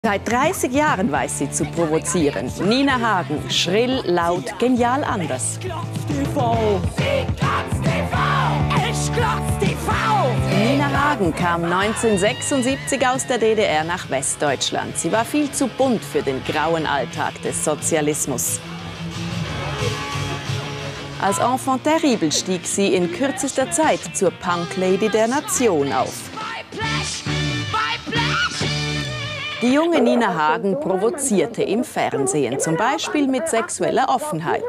Seit 30 Jahren weiß sie zu provozieren. Nina Hagen, schrill, laut, genial anders. Nina Hagen kam 1976 aus der DDR nach Westdeutschland. Sie war viel zu bunt für den grauen Alltag des Sozialismus. Als Enfant terrible stieg sie in kürzester Zeit zur Punk-Lady der Nation auf. Die junge Nina Hagen provozierte im Fernsehen, zum Beispiel mit sexueller Offenheit.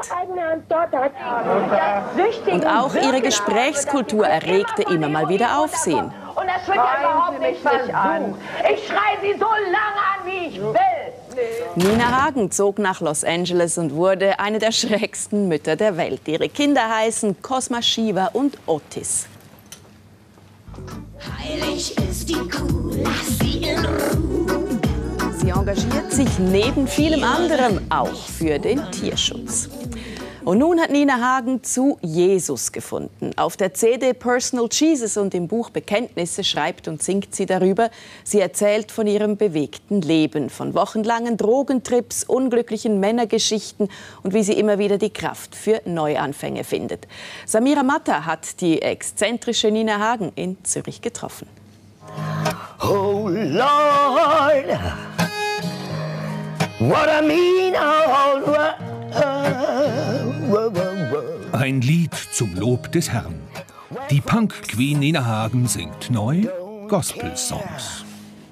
Und auch ihre Gesprächskultur erregte immer mal wieder Aufsehen. Und das wird ja überhaupt nicht versucht. Ich schreie sie so lange an, wie ich will. Nina Hagen zog nach Los Angeles und wurde eine der schrägsten Mütter der Welt. Ihre Kinder heißen Cosma Shiva und Otis. Heilig ist die Kuh, lass sie in Ruhe. Sie engagiert sich neben vielem anderem auch für den Tierschutz. Und nun hat Nina Hagen zu Jesus gefunden. Auf der CD Personal Jesus und im Buch Bekenntnisse schreibt und singt sie darüber. Sie erzählt von ihrem bewegten Leben, von wochenlangen Drogentrips, unglücklichen Männergeschichten und wie sie immer wieder die Kraft für Neuanfänge findet. Samira Matta hat die exzentrische Nina Hagen in Zürich getroffen. Oh Lord, what I mean, oh Lord. Ein Lied zum Lob des Herrn. Die Punk-Queen Nina Hagen singt neu Gospel-Songs.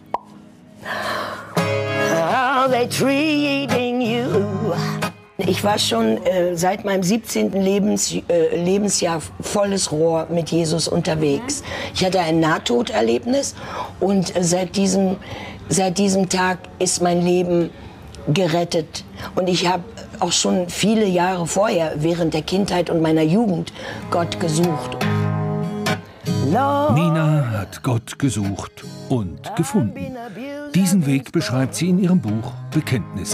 How they treating you. Ich war schon seit meinem 17. Lebensjahr volles Rohr mit Jesus unterwegs. Ich hatte ein Nahtoderlebnis und seit diesem Tag ist mein Leben gerettet. Und ich habe auch schon viele Jahre vorher, während der Kindheit und meiner Jugend, Gott gesucht. Nina hat Gott gesucht und gefunden. Diesen Weg beschreibt sie in ihrem Buch Bekenntnisse.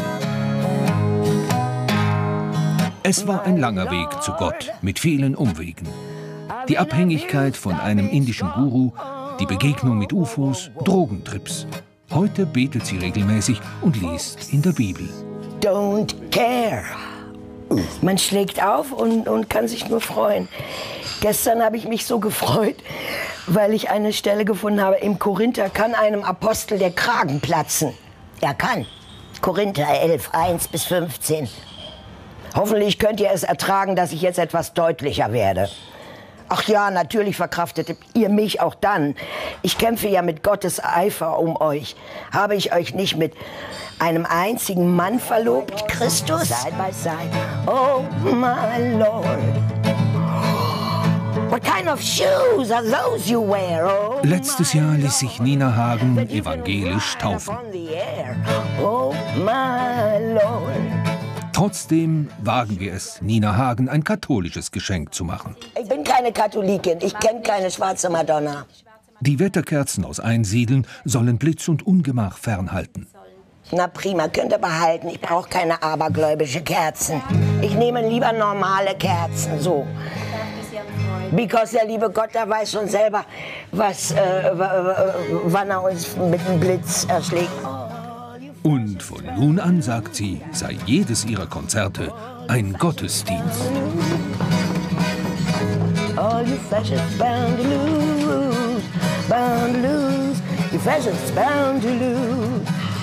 Es war ein langer Weg zu Gott mit vielen Umwegen. Die Abhängigkeit von einem indischen Guru, die Begegnung mit UFOs, Drogentrips. Heute betet sie regelmäßig und liest in der Bibel. Don't care. Man schlägt auf und kann sich nur freuen. Gestern habe ich mich so gefreut, weil ich eine Stelle gefunden habe. Im Korinther kann einem Apostel der Kragen platzen. Er kann. Korinther 11, 1-15. Hoffentlich könnt ihr es ertragen, dass ich jetzt etwas deutlicher werde. Ach ja, natürlich verkraftet ihr mich auch dann. Ich kämpfe ja mit Gottes Eifer um euch. Habe ich euch nicht mit einem einzigen Mann verlobt, Christus? Side by side. Oh my Lord. What kind of shoes are those you wear? Oh, letztes Jahr ließ sich Nina Hagen evangelisch taufen. Oh my Lord. Trotzdem wagen wir es, Nina Hagen ein katholisches Geschenk zu machen. Ich bin keine Katholikin, ich kenne keine schwarze Madonna. Die Wetterkerzen aus Einsiedeln sollen Blitz und Ungemach fernhalten. Na prima, könnt ihr behalten. Ich brauche keine abergläubische Kerzen. Ich nehme lieber normale Kerzen, so. Because der liebe Gott, der weiß schon selber, wann er uns mit dem Blitz erschlägt. Und von nun an, sagt sie, sei jedes ihrer Konzerte ein Gottesdienst. All your flesh is bound to lose, your flesh is bound to lose.